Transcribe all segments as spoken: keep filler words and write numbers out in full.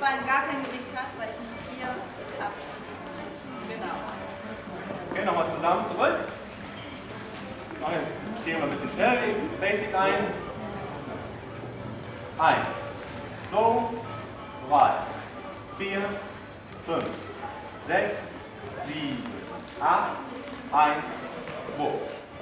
Bein gar kein Gewicht hat, weil ich muss hier ab. Genau. Okay, nochmal zusammen zurück. Jetzt zählen wir ein bisschen schnell. Basic eins. eins, zwei, drei, vier, fünf, sechs, sieben, acht, eins, zwei.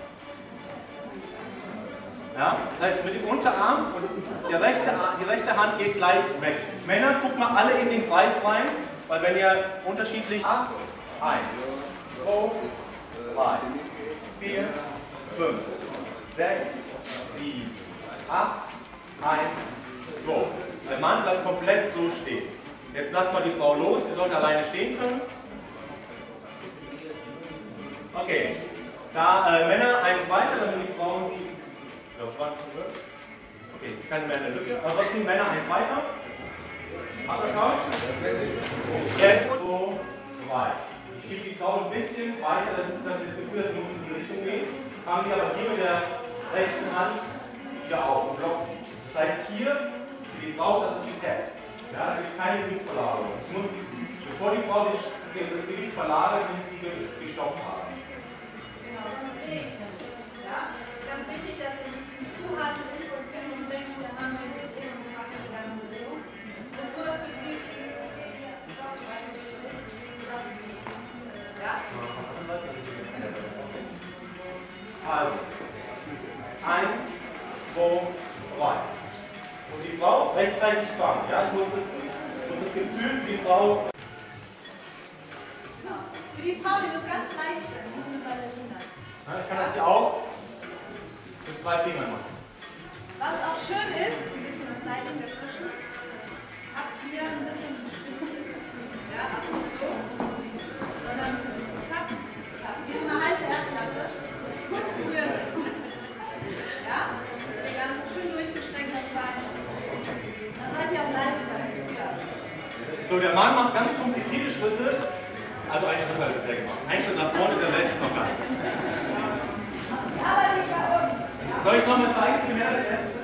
Ja, das heißt, mit dem Unterarm und der rechte, die rechte Hand geht gleich weg. Männer, guckt mal alle in den Kreis rein, weil wenn ihr unterschiedlich... eins, zwei, drei, vier, fünf, sechs, sieben, acht, eins, zwei. Der Mann bleibt komplett so stehen. Jetzt lasst mal die Frau los, sie sollte alleine stehen können. Okay, da äh, Männer eins weiter, damit die Frauen... Okay, es ist keine mehr eine Lücke, aber trotzdem Männer eins weiter. Partnertausch. Jetzt so, zwei. Ich schiebe die Frau ein bisschen weiter, dass das Gefühl, dass es in die Richtung geht. Fangen Sie aber hier mit der rechten Hand wieder auf und blocken sie. Das heißt hier, für die Frau, das ist die Tap. Ja, da gibt es keine Gewichtsverlagerung. Ich muss, bevor die Frau sich das Gewicht verlagert, muss sie gestoppt haben. Ja, ganz wichtig, dass ihr nicht zu hart ist und können und denken, wir haben wir mit ihr und machen die ganze Bewegung. Das ist so das Gefühl, ja? Also, eins, zwei, drei. Und die Frau rechtzeitig fangen. Ja? Ich muss das, ich muss das Gefühl für die Frau. Für die Frau, die das ganz leicht ist, müssen wir Ballerina. Ja, ich kann das hier auch mit zwei Fingern machen. Was auch schön ist, ein bisschen Sliding dazwischen. Habt hier ein bisschen. Ja, ab und so. Sondern klapp, klapp. Wie so eine heiße Erdplatte. Hier. Ja? Ganz schön durchgestreckt das Bein. Dann seid ihr auch leicht. So, der Mann macht ganz komplizierte Schritte. Also einen Schritt hat er bisher gemacht. Ein Schritt nach vorne, der Rest noch gar nicht. Aber nicht da oben. Soll ich noch mal zeigen, wie mehr das ist?